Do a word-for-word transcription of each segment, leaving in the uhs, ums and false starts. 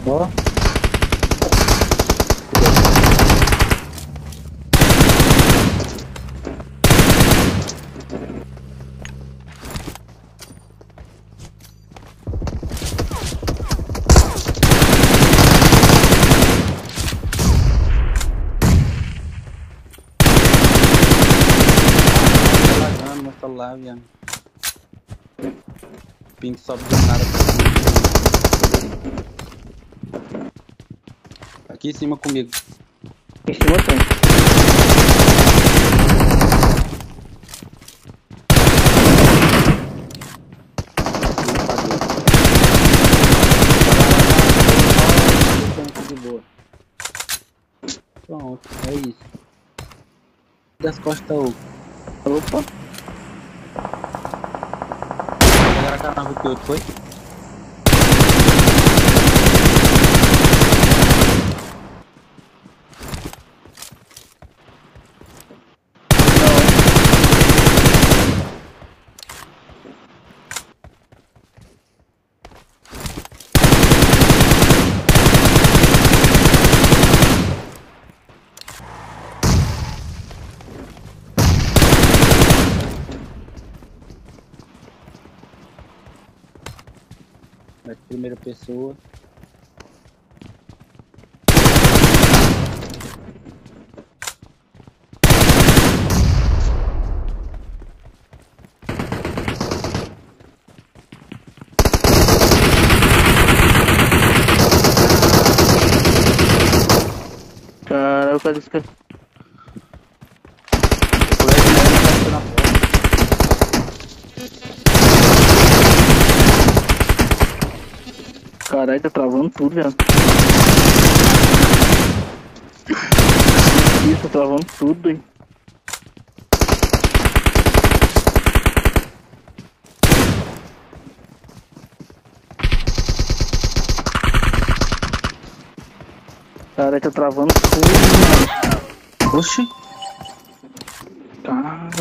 Ó. Meu celular, viado. Ping sobe do nada. Aqui em cima comigo. Em cima tem. De boa. Pronto, é isso. Das costas, ô. Opa. Agora a cara que outro foi? Da primeira pessoa. Cara, o cara disse que... Caralho, tá travando tudo, velho. Isso, tá travando tudo, hein. Caralho, tá travando tudo, mano. Oxi. Caralho.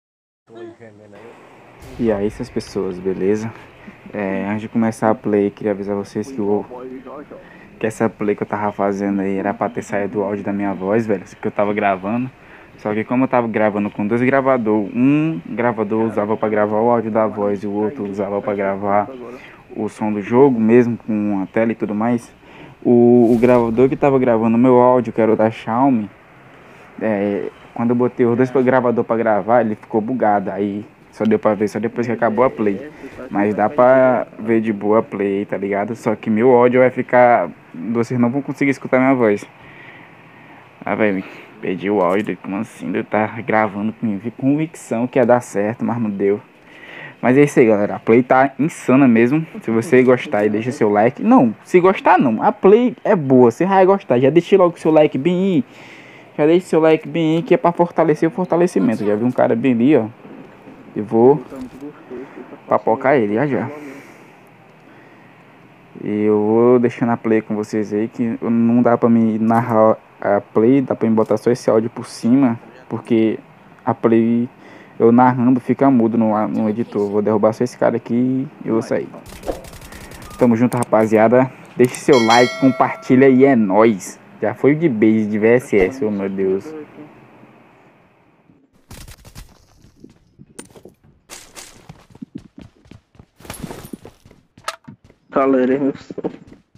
E aí, essas pessoas, beleza? É, antes de começar a play, queria avisar vocês que, o, que essa play que eu tava fazendo aí era pra ter saído o áudio da minha voz, velho, que eu tava gravando. Só que como eu tava gravando com dois gravadores, um gravador usava pra gravar o áudio da voz e o outro usava pra gravar o som do jogo, mesmo com a tela e tudo mais. O, o gravador que tava gravando o meu áudio, que era o da Xiaomi, é, quando eu botei os dois gravadores pra gravar, ele ficou bugado. Aí só deu pra ver só depois que acabou a play. Mas dá pra ver de boa a play, tá ligado? Só que meu áudio vai ficar... Vocês não vão conseguir escutar minha voz. Ah, velho, perdi o áudio. Como assim? Eu tava gravando com convicção que ia dar certo, mas não deu. Mas é isso aí, galera. A play tá insana mesmo. Se você gostar aí, deixa seu like. Não, se gostar não. A play é boa, você vai gostar. Já deixei logo seu like bem aí. Já deixe seu like bem aí, que é pra fortalecer o fortalecimento. Já vi um cara bem ali, ó. E vou papocar ele, já já. E eu vou deixando a play com vocês aí, que não dá pra me narrar a play, dá pra me botar só esse áudio por cima, porque a play, eu narrando, fica mudo no, no editor. Vou derrubar só esse cara aqui e eu vou sair. Tamo junto, rapaziada. Deixe seu like, compartilha e é nóis. Já foi de base de V S S, oh meu Deus. Galera, meu som.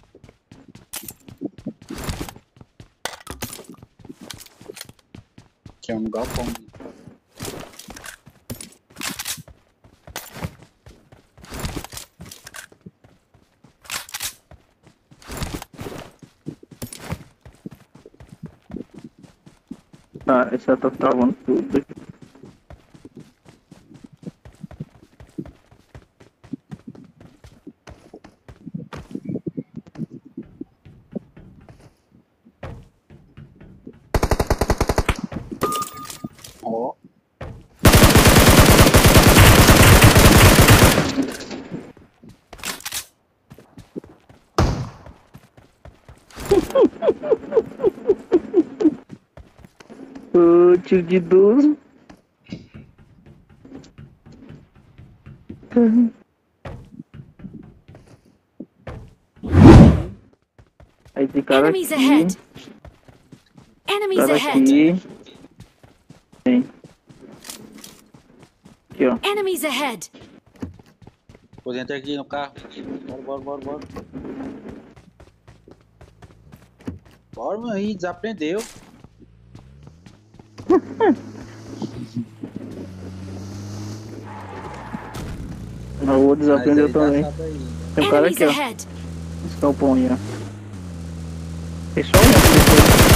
Que é um galpão. Ah, essa tá travando tudo aqui. Ó. Ô, tio de idoso. Tem cara Enemies aqui. ahead. Enemies Cara ahead. aqui. Tem. Aqui, ó. Enemies ahead. Vou entrar aqui no carro. Bora, bora, bora, bora. Bora, meu, aí, desaprendeu. Eu vou desaprender Mas aí também. já sabe aí, né? Tem um cara Enemies aqui, ó. ahead. Esse galpão aí, ó. Tem só um aqui.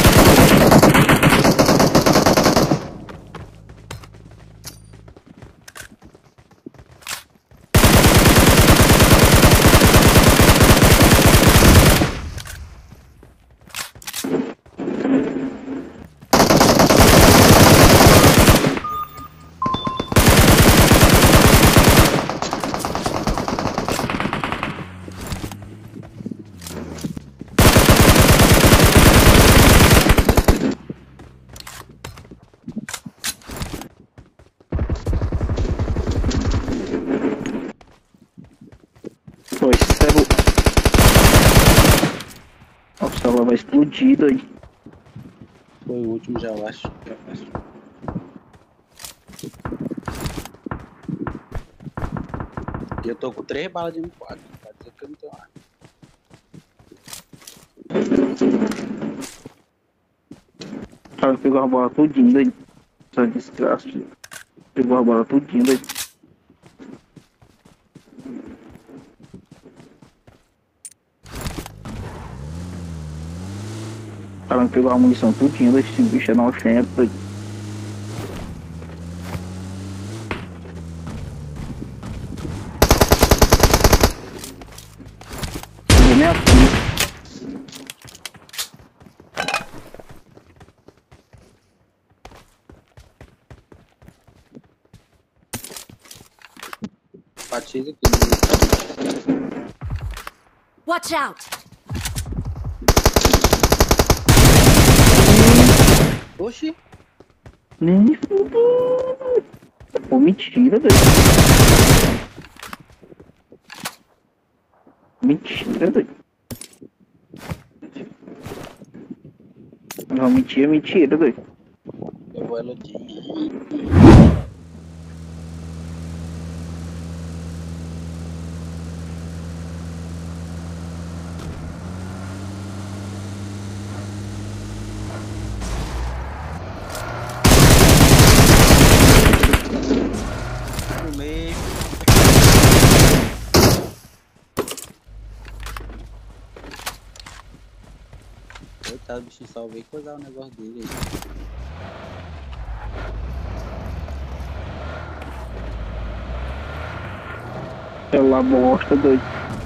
Pô, esse cérebro. Nossa, ela vai explodir aí. Foi o último já, eu acho. Eu acho. E eu tô com três balas de M quatro. Pode dizer que eu não tenho arma. O cara pegou a bola tudinho aí. Essa desgraça. Pegou a bola tudinho aí. O cara pegou a munição tudinho, esse bicho é nojento aí. Minha filha. Batida aqui. Watch out. Oxi. Nem fudeu. Pô, mentira, velho. Mentira, velho. Não, mentira, mentira, velho. Eu vou eludinha. No meio. Coitado, o bichinho só veio coisar o negócio dele aí. Ela bosta, doido.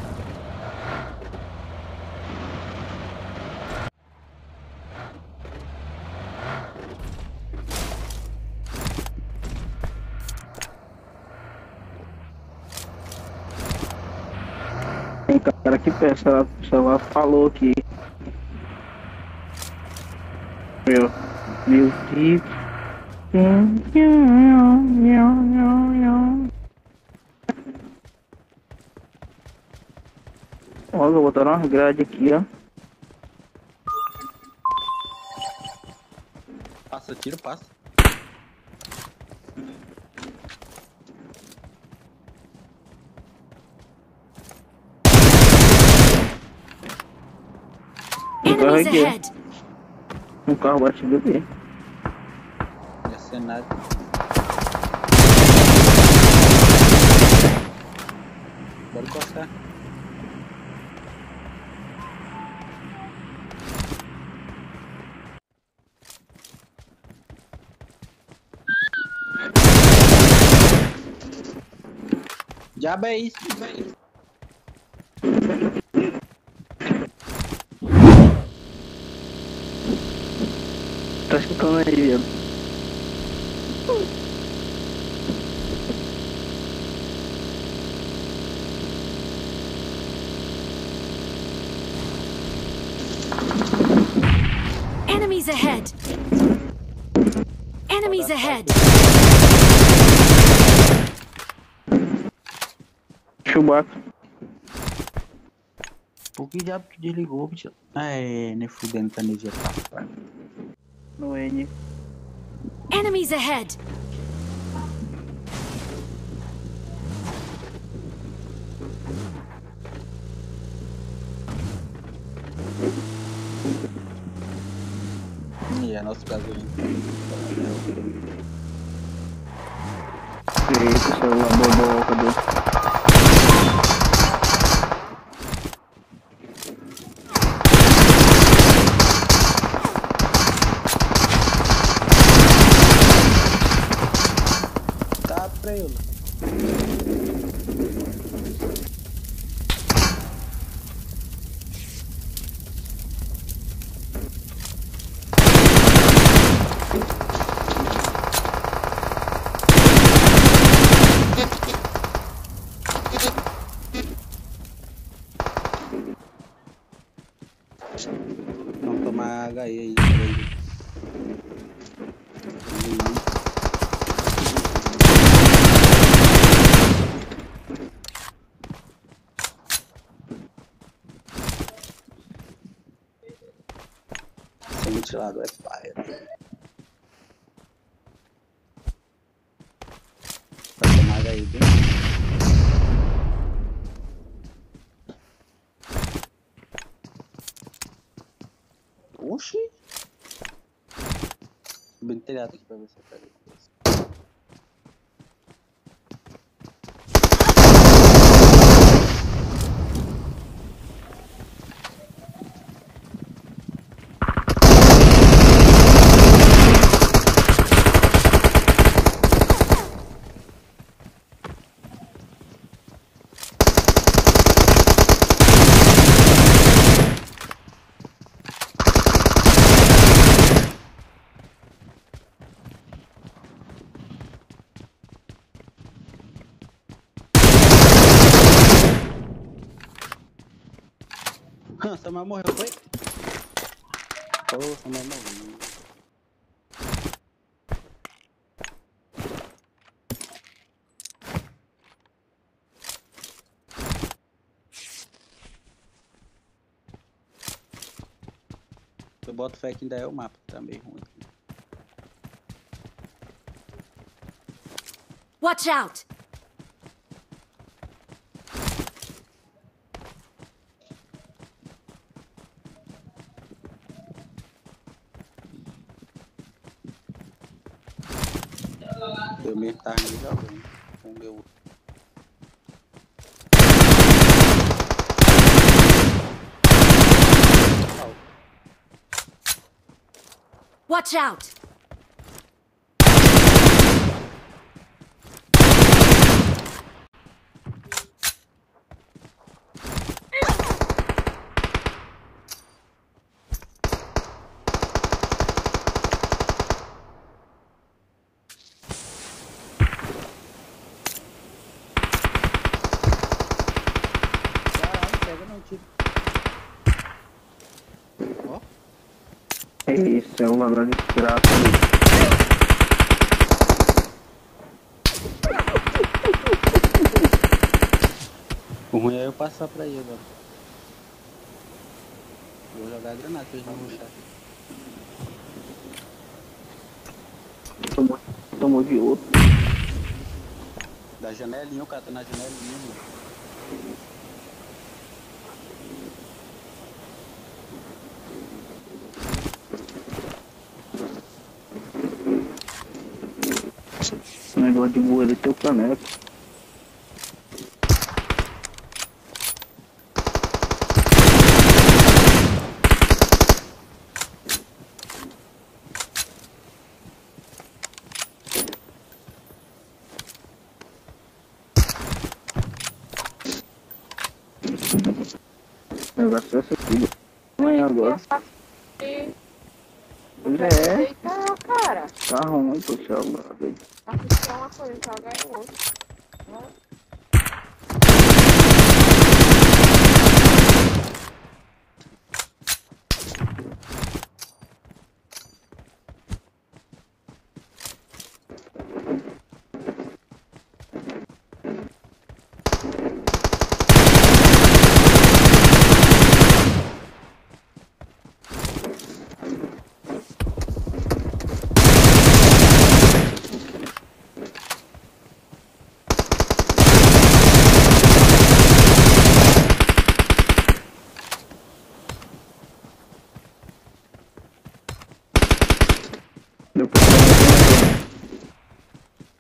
Tem cara que pensa, o celular falou aqui. Meu, meu Deus. Olha, vou botar umas grades aqui, ó. Passa, tiro, passa. Enemies aqui. ahead. Um carro batido aqui. Mercenário. Bora encostar. Diabo é isso, velho. Tá escutando aí, viado? Enemies ahead. Enemies ahead. Chewbacca. Por que diabo tu desligou, bicho? Ah, é, nem fudendo que a energia tá fraca. No N. Enemies ahead! Ih, é nosso gasolina. Eita, celular bobó, cadê? Tá pra ele. Vamos tomar H E aí, peraí. Esse ventilador é paia. Vai tomar H E bem. Oxi! Subi no telhado aqui pra ver se eu pego isso. Samuel morreu, foi? Pô, Samuel morreu. Eu boto fé que ainda é o mapa, que tá meio ruim. Watch out! Eu mesmo tava me jogando com o meu. Watch out! Caralho, pega não, tiro. Ó. É isso, é uma grande desgraça. O ruim é eu passar pra ele agora. Vou jogar a granada pra eles não rushar. Tomou, tomou de outro. Da janelinha, o cara tá na janelinha, mano. O negócio de voar teu caneco. O negócio é esse aqui. Amanhã agora. Pois é. Eita, cara. Tá ruim, poxa, agora. Tá puxando uma coisa, joga é outra.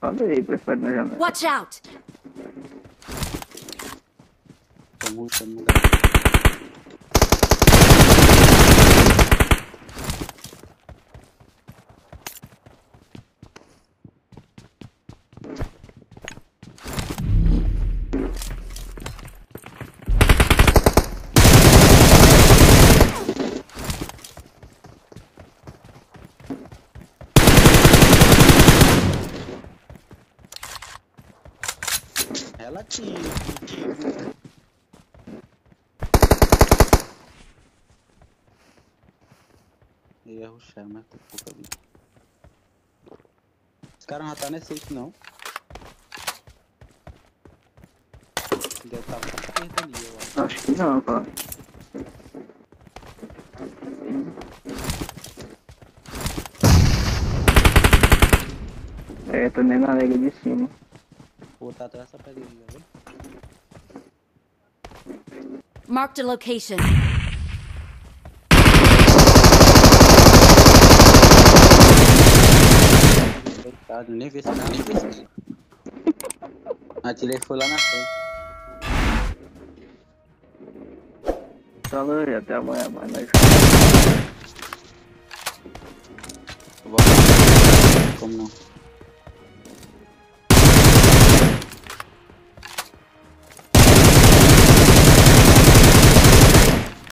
falei, prefere na janela. Watch out! Tô muito, muito. Relativo. Eu ia rushar, mas tem pouca vida. Os caras não tá nesse safe não. Deve estar pra esquerda ali, eu acho. Acho que não, cara. É, também na lega de cima. Vou botar atrás essa pedrinha, viu? Marked a location. Coitado, nem vi esse cara, nem vi esse cara. Atirei foi lá na frente. Falou, até amanhã, mas nós. Eu vou... Como não?